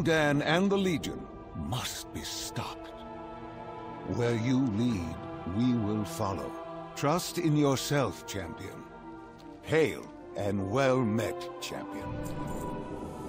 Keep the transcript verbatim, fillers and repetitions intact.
Gul'dan and the Legion must be stopped. Where you lead, we will follow. Trust in yourself, champion. Hail and well met, champion.